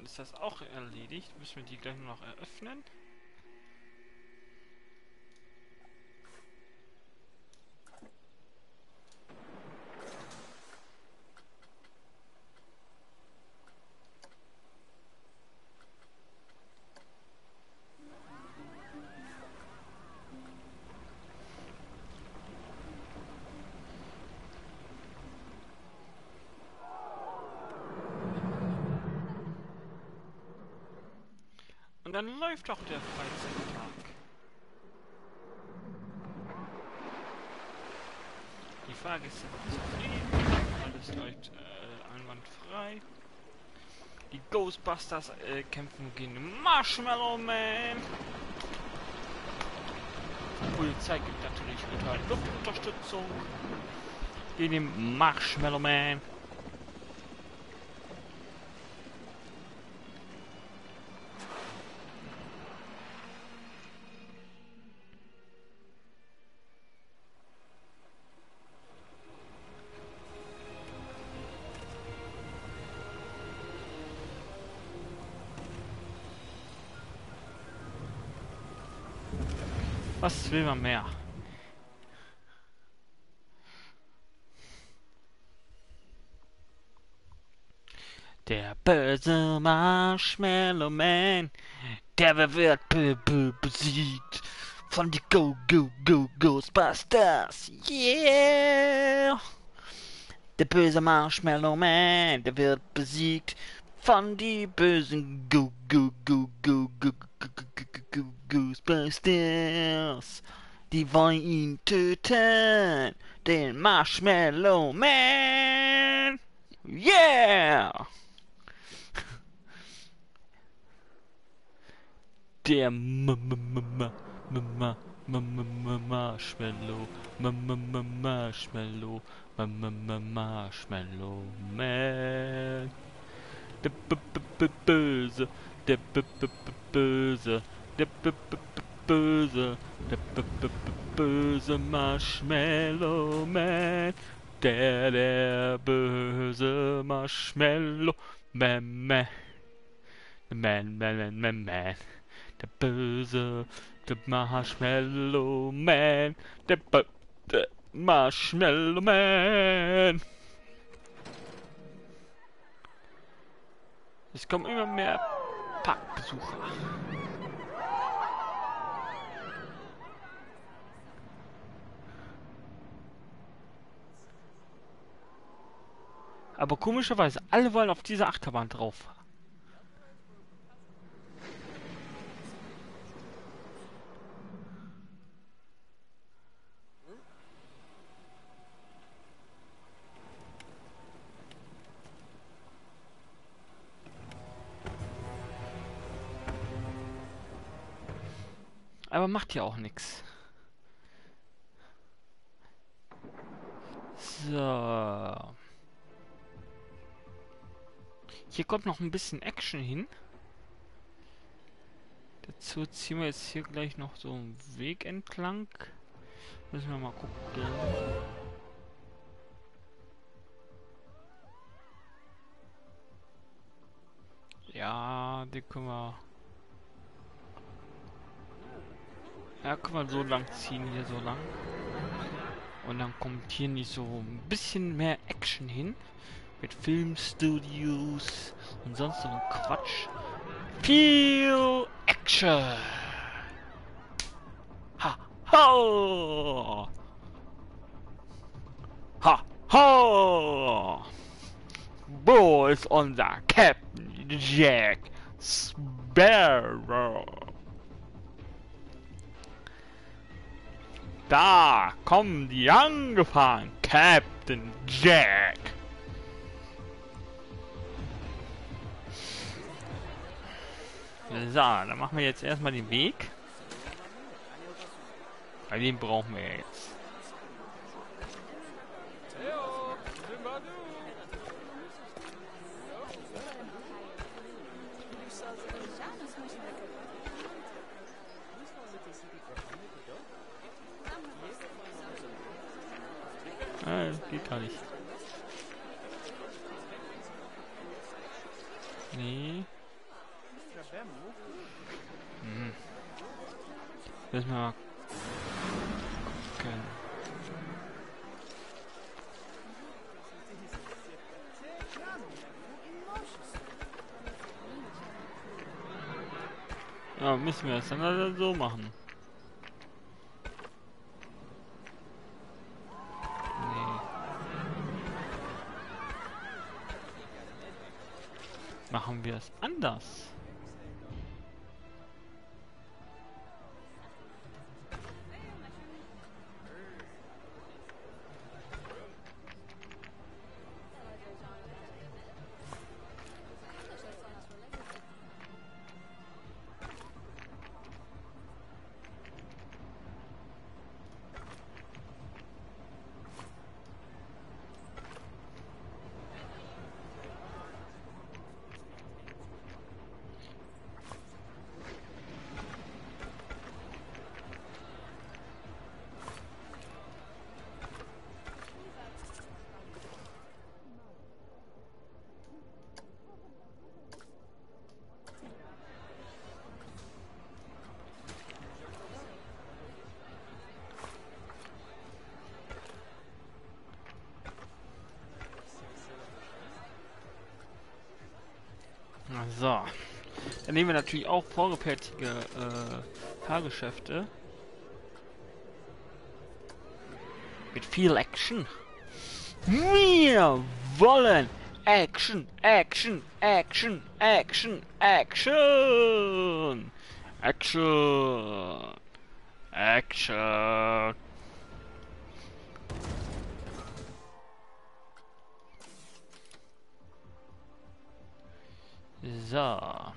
ist das auch erledigt. Müssen wir die gleich nur noch eröffnen. Und dann läuft auch der Freizeittag. Die Fahrgäste sind zufrieden. Alles läuft einwandfrei. Die Ghostbusters kämpfen gegen den Marshmallow Man. Die Polizei gibt natürlich total Luftunterstützung gegen den Marshmallow Man. Was will man mehr? Der böse Marshmallow Man, der wird besiegt von die Ghostbusters. Yeah! Der böse Marshmallow Man, der wird besiegt von die bösen Ghostbusters. Die wollen ihn töten, den Marshmallow Man. Yeah! Der Marshmallow, Marshmallow, Marshmallow Man. Der böse, der böse, der böse, der böse Marshmallow Man. Der böse Marshmallow Man. Man. Der böse, der Marshmallow Man. Der böse Marshmallow Man. Es kommen immer mehr Parkbesucher. Aber komischerweise, alle wollen auf diese Achterbahn drauf. Aber macht ja auch nichts. So. Hier kommt noch ein bisschen Action hin. Dazu ziehen wir jetzt hier gleich noch so einen Weg entlang. Müssen wir mal gucken. Ja, die können wir... Ja, können wir so lang ziehen, hier so lang. Und dann kommt hier nicht so ein bisschen mehr Action hin. Mit Filmstudios und sonst so ein Quatsch. Viel Action! Ha! Ho! Ha! Ho! Wo ist unser Captain Jack Sparrow? Da kommen die angefahren, Captain Jack. So, dann machen wir jetzt erstmal den Weg. Weil den brauchen wir jetzt. Das geht gar nicht. Nee. Hm. Müssen wir mal gucken. Ja, müssen wir es dann also so machen. Nee. Machen wir es anders. So. Dann nehmen wir natürlich auch vorgefertigte Fahrgeschäfte. Mit viel Action. Wir wollen Action, Action, Action, Action, Action. Action. Action. So.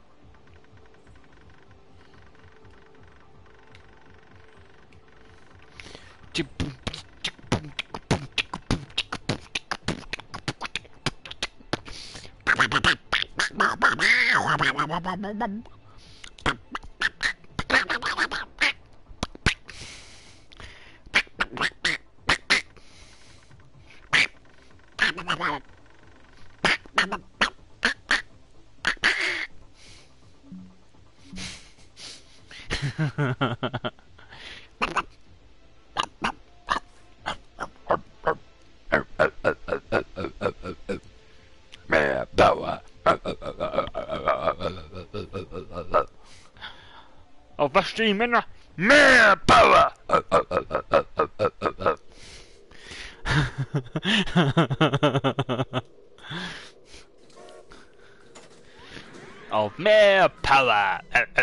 Mehr Power. Auf was stehen Männer? Mehr Power. Auf mehr Power.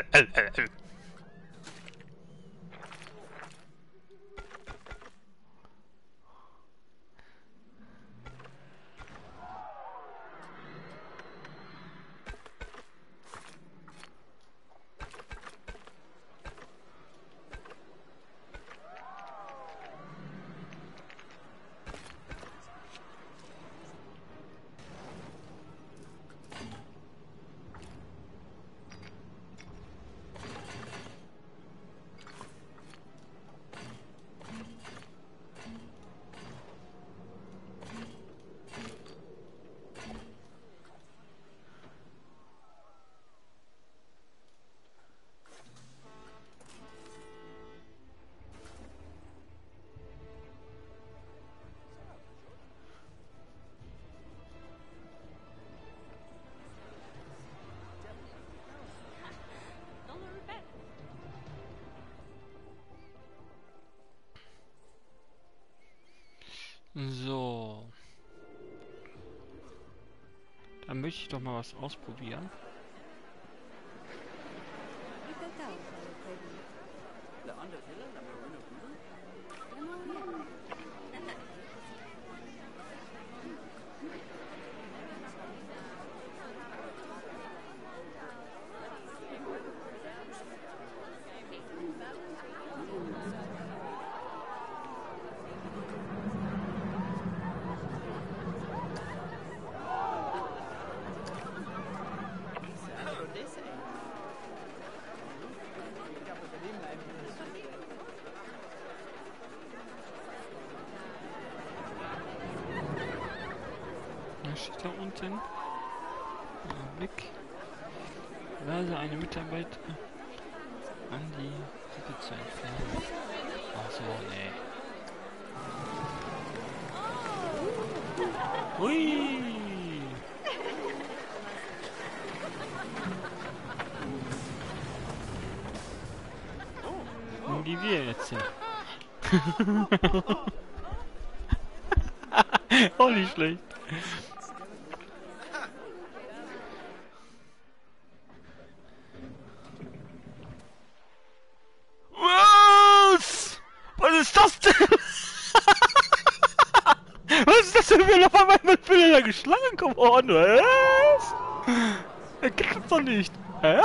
So. Dann möchte ich doch mal was ausprobieren. Da steht da unten. Blick. Also eine Mitarbeiter an die Brücke zu entfernen. Ach so, nee. Hui! Wo gehen wir jetzt hin? Auch nicht schlecht. Was? Was ist das denn? Was ist das denn für auf einmal mit Bilder geschlagen geworden? Was? Das gibt's doch nicht. Hä?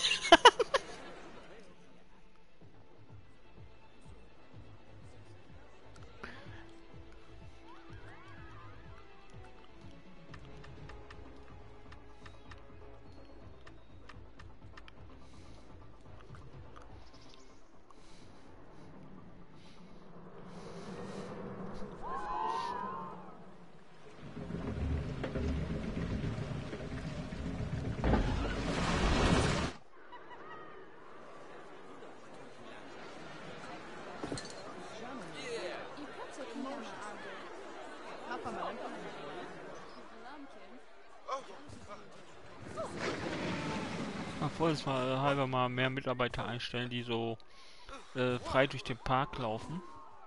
Vorsichtshalber halber mal mehr Mitarbeiter einstellen, die so frei durch den Park laufen.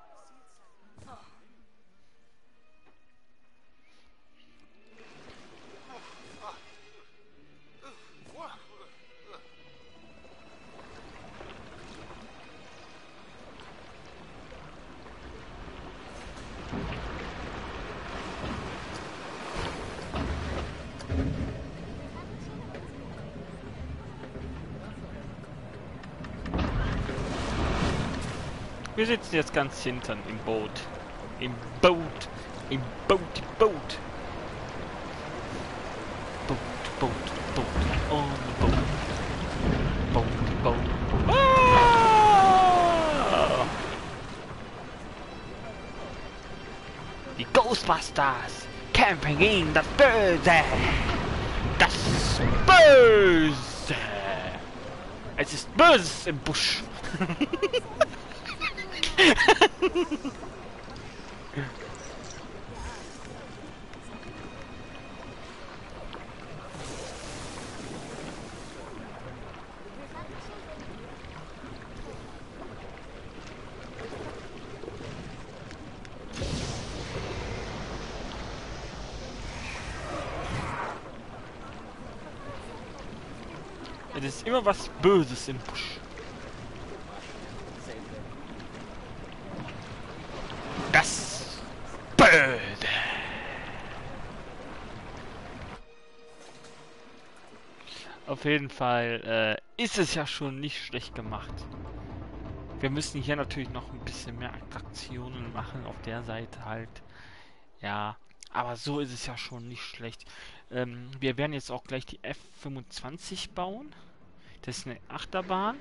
Wir sitzen jetzt ganz hinten im Boot. Im Boot. Im Boot. Boot. Boot. Boot. Boot. On the boat. Boat. Boat. Ah! Die Ghostbusters. Camping in das Böse. Das Böse. Es ist Böses im Busch. Es ist immer was Böses im Busch. Das Böse. Auf jeden Fall ist es ja schon nicht schlecht gemacht. Wir müssen hier natürlich noch ein bisschen mehr Attraktionen machen auf der Seite halt. Ja, aber so ist es ja schon nicht schlecht. Wir werden jetzt auch gleich die F25 bauen. Das ist eine Achterbahn,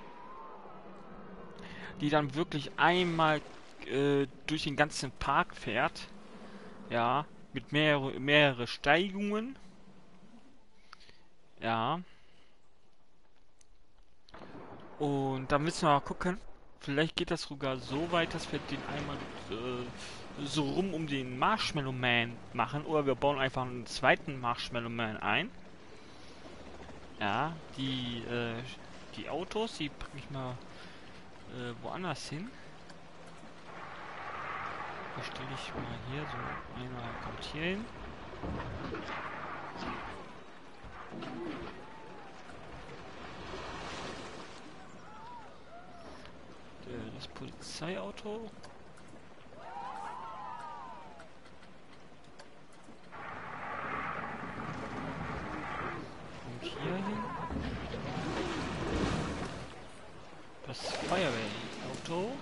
die dann wirklich einmal durch den ganzen Park fährt. Ja, mit mehrere Steigungen. Ja. Und da müssen wir mal gucken. Vielleicht geht das sogar so weit, dass wir den einmal so rum um den Marshmallow Man machen. Oder wir bauen einfach einen zweiten Marshmallow Man ein. Ja, die Autos, die packe ich mal woanders hin. Die stelle ich mal hier so. Einer kommt hier hin. Das Polizeiauto. Kommt hier hin. Das Feuerwehrauto.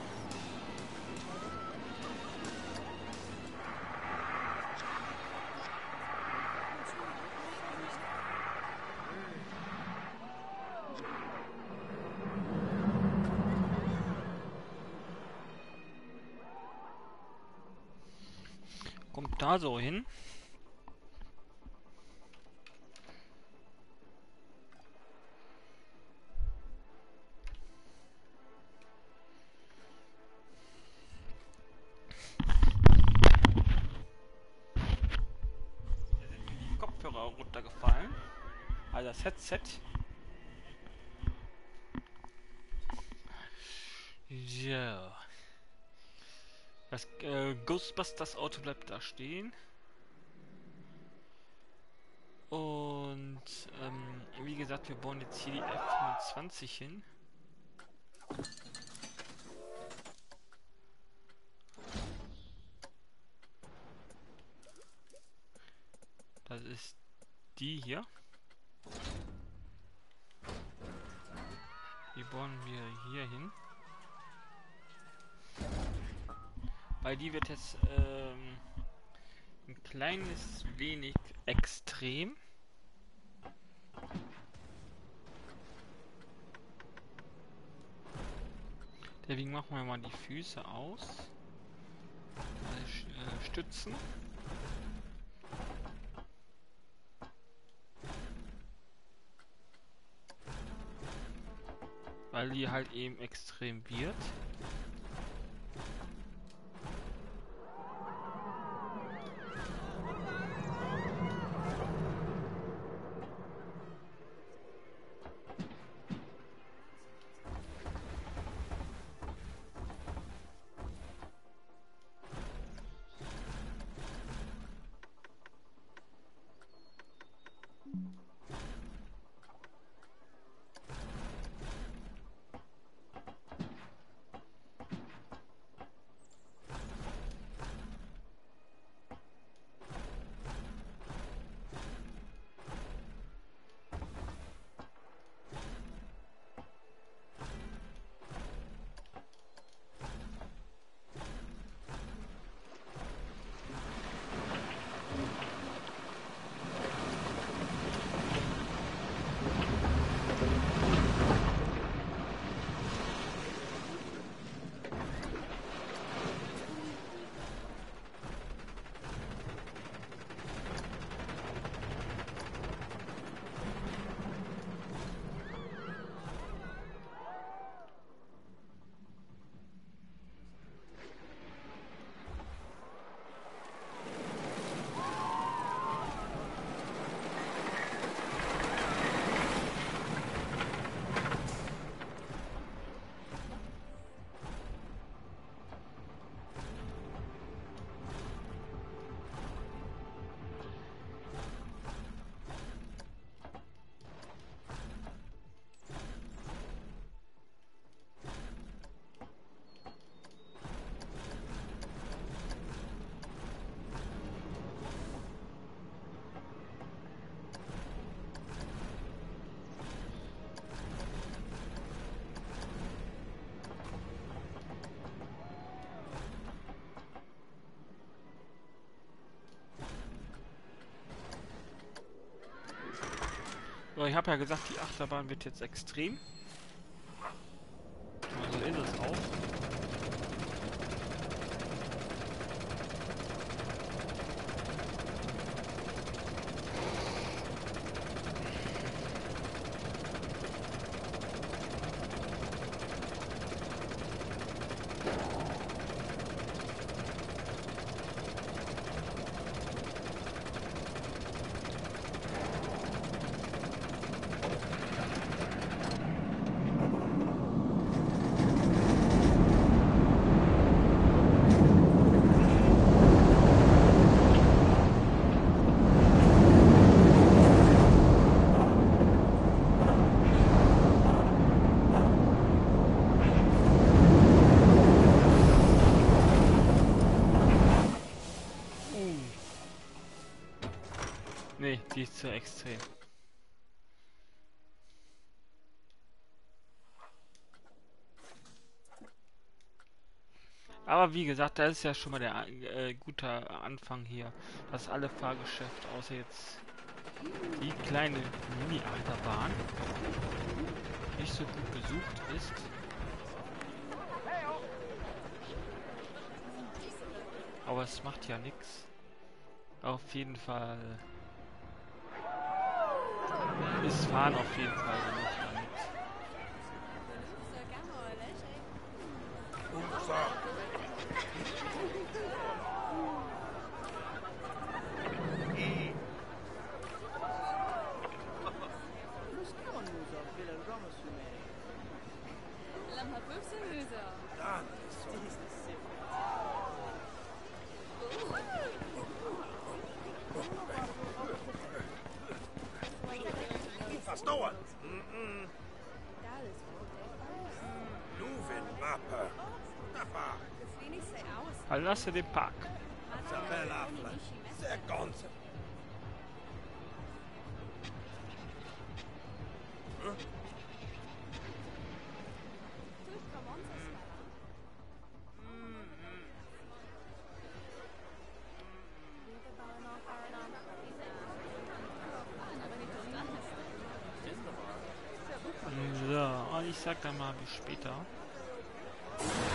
Kommt da so hin. runtergefallen. Also das Headset. Ja. Das Ghostbusters Auto bleibt da stehen. Und wie gesagt, wir bauen jetzt hier die F25 hin. Das ist die hier. Die bauen wir hier hin. Weil die wird jetzt ein kleines wenig extrem. Deswegen machen wir mal die Füße aus. Stützen. Weil die halt eben extrem wird. So, ich habe ja gesagt, die Achterbahn wird jetzt extrem. Also ist es auch. Nee, die ist zu extrem. Aber wie gesagt, das ist ja schon mal der gute Anfang hier, dass alle Fahrgeschäfte, außer jetzt die kleine Mini-Achterbahn, nicht so gut besucht ist. Aber es macht ja nichts. Auf jeden Fall ist Fahren auf jeden Fall genug damit. Verlasse den Park. Isabella, Seconds. So, und ich sag dann mal bis später.